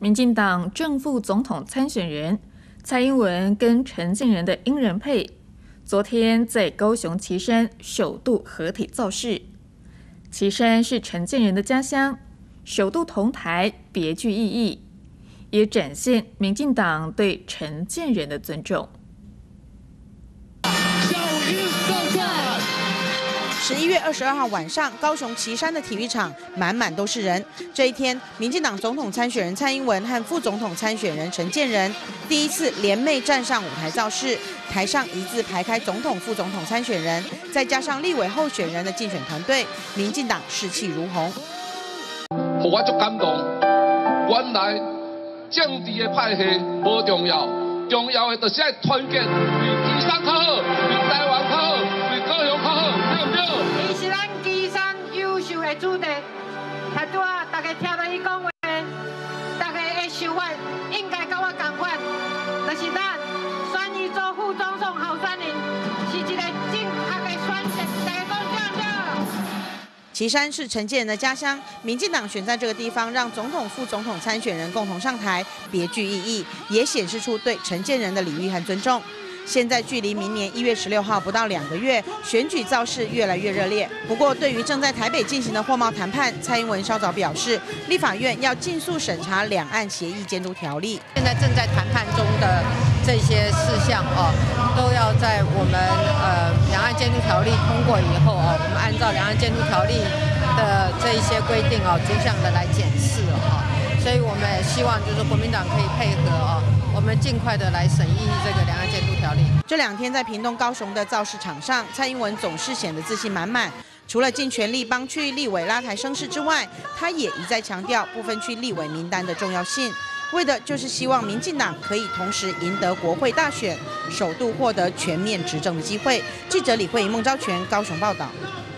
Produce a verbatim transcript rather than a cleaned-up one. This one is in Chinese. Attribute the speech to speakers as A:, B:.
A: 民进党正副总统参选人蔡英文跟陈建仁的英人配，昨天在高雄旗山首度合体造势。旗山是陈建仁的家乡，首度同台别具意义，也展现民进党对陈建仁的尊重。
B: 十一月二十二号晚上，高雄旗山的体育场满满都是人。这一天，民进党总统参选人蔡英文和副总统参选人陈建仁第一次联袂站上舞台造势，台上一字排开总统、副总统参选人，再加上立委候选人的竞选团队，民进党士气如虹。
C: 让我足感动，原来政治的派系无重要，重要的就是爱团结，为旗山较好，为台湾较好，为高雄较好。
D: 伊是咱旗山优秀的子弟，他拄啊，大家听到伊讲话，大家的想法应该跟我同款，就是咱选伊做副总统候选人，是一个正确的选择，大家讲对不对？
B: 旗山是陈建仁的家乡，民进党选在这个地方，让总统、副总统参选人共同上台，别具意义，也显示出对陈建仁的礼遇和尊重。 现在距离明年一月十六号不到两个月，选举造势越来越热烈。不过，对于正在台北进行的货贸谈判，蔡英文稍早表示，立法院要尽速审查两岸协议监督条例。
E: 现在正在谈判中的这些事项哦，都要在我们呃两岸监督条例通过以后哦，我们按照两岸监督条例的这一些规定哦，逐项的来检视哦。所以我们也希望就是国民党可以配合哦。 我们尽快的来审议这个两岸监督条例。
B: 这两天在屏东、高雄的造势场上，蔡英文总是显得自信满满。除了尽全力帮区域立委拉抬声势之外，他也一再强调不分区立委名单的重要性，为的就是希望民进党可以同时赢得国会大选，首度获得全面执政的机会。记者李慧莹、孟昭全高雄报道。